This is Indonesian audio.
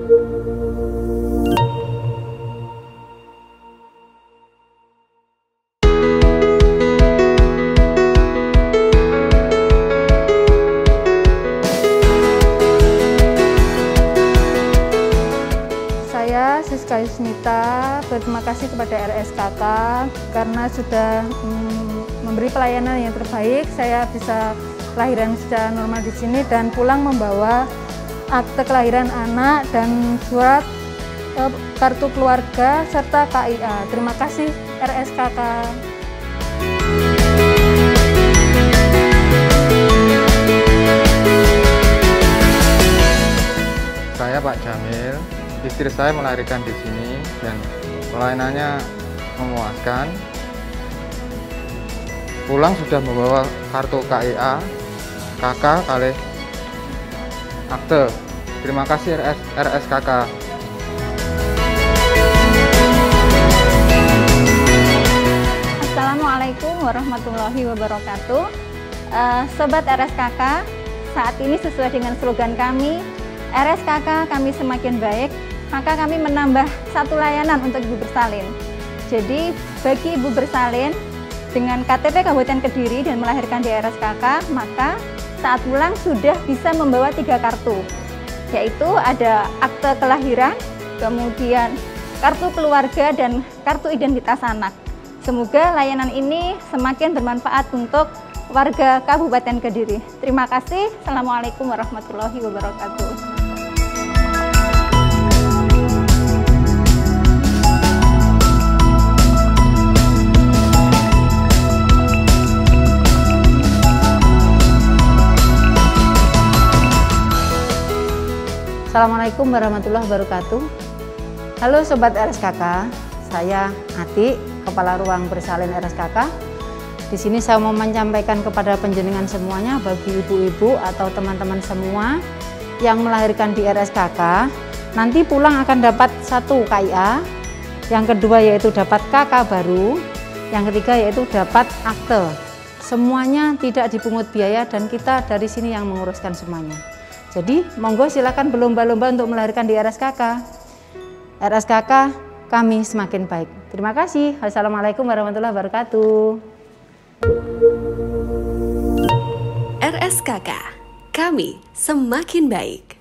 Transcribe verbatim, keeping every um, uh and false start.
Saya Siska Yusnita berterima kasih kepada R S K K karena sudah mm, memberi pelayanan yang terbaik. Saya bisa kelahiran secara normal di sini dan pulang membawa akte kelahiran anak dan surat eh, kartu keluarga serta K I A. Terima kasih R S K K. Saya Pak Jamil. Istri saya melahirkan di sini dan pelayanannya memuaskan. Pulang sudah membawa kartu K I A, K K kali akte. Terima kasih R S K K. Assalamualaikum warahmatullahi wabarakatuh. Uh, Sobat R S K K, saat ini sesuai dengan slogan kami, R S K K kami semakin baik, maka kami menambah satu layanan untuk ibu bersalin. Jadi bagi ibu bersalin dengan K T P Kabupaten Kediri dan melahirkan di R S K K, maka saat pulang sudah bisa membawa tiga kartu, yaitu ada akte kelahiran, kemudian kartu keluarga dan kartu identitas anak. Semoga layanan ini semakin bermanfaat untuk warga Kabupaten Kediri. Terima kasih. Assalamualaikum warahmatullahi wabarakatuh. Assalamualaikum warahmatullahi wabarakatuh. Halo Sobat R S K K, saya Ati, Kepala Ruang Bersalin R S K K. Di sini saya mau menyampaikan kepada penjenengan semuanya, bagi ibu-ibu atau teman-teman semua yang melahirkan di R S K K, nanti pulang akan dapat satu K I A, yang kedua yaitu dapat K K baru, yang ketiga yaitu dapat akte. Semuanya tidak dipungut biaya dan kita dari sini yang menguruskan semuanya. Jadi, monggo silakan berlomba-lomba untuk melahirkan di R S K K. R S K K, kami semakin baik. Terima kasih. Wassalamualaikum warahmatullahi wabarakatuh. R S K K, kami semakin baik.